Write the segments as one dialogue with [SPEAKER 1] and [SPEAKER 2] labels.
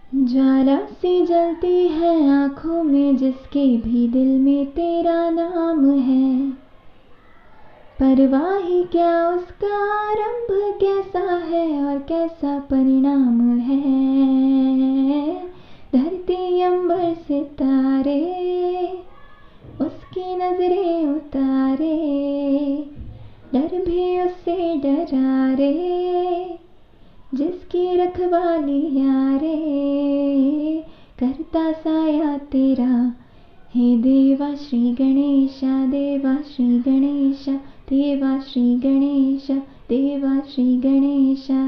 [SPEAKER 1] ज्वाला सी जलती है आँखों में जिसके भी दिल में तेरा नाम है। परवाह ही क्या उसका आरंभ कैसा है और कैसा परिणाम है। धरती अंबर सितारे उसकी नजरें उतारे, डर भी उससे डरा रे जिसकी रखवाली यारे। करता साया तेरा हे देवा श्री गणेशा, देवा श्री गणेशा, देवा श्री गणेशा, देवा श्री गणेशा।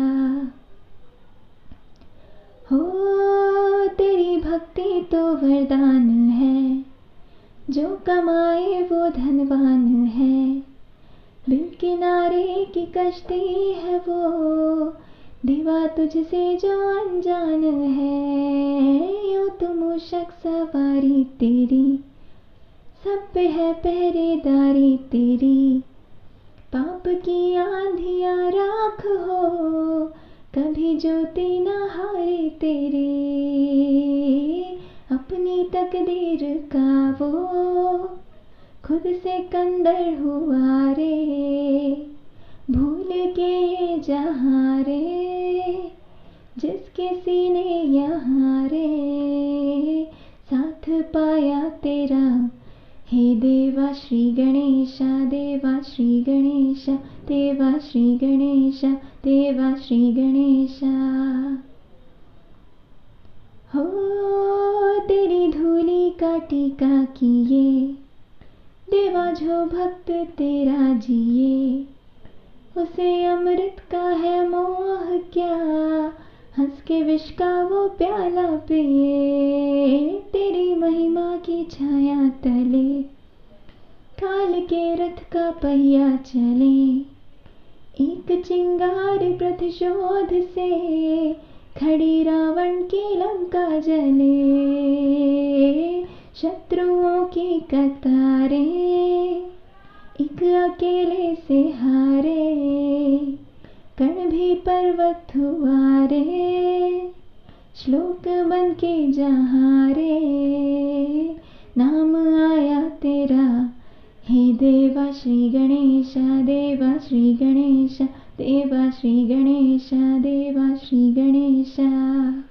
[SPEAKER 1] हो तेरी भक्ति तो वरदान है, जो कमाए वो धनवान है। बिन किनारे की कश्ती है वो, देवा तुझसे जो अनजान है। यूं तो मूषक सवारी तेरी, सब पे है पहरेदारी तेरी। पाप की आंधियां राख हो, कभी ज्योति न हारे तेरी। अपनी तकदीर का वो खुद से कंदर हुआ रे। भूल के ये जहाँ रे, जिसके सीने यहाँ रे। साथ पाया तेरा हे देवा श्री गणेशा, देवा श्री गणेशा, देवा श्री गणेशा, देवा श्री गणेशा। हो तेरी धूली का टीका किए, देवा जो भक्त तेरा जिए। उसे अमृत का है मोह क्या, हंस के विष का वो प्याला पिए। तेरी महिमा की छाया तले, काल के रथ का पहिया चले। एक चिंगारी प्रतिशोध से, खड़ी रावण की लंका जले। शत्रुओं की कतारें एक अकेले से हारे, कण भी पर्वत हुआ रे। श्लोक बन के जहाँ रे, नाम आया तेरा हे देवा श्री गणेशा, देवा श्री गणेशा, देवा श्री गणेशा, देवा श्री गणेशा।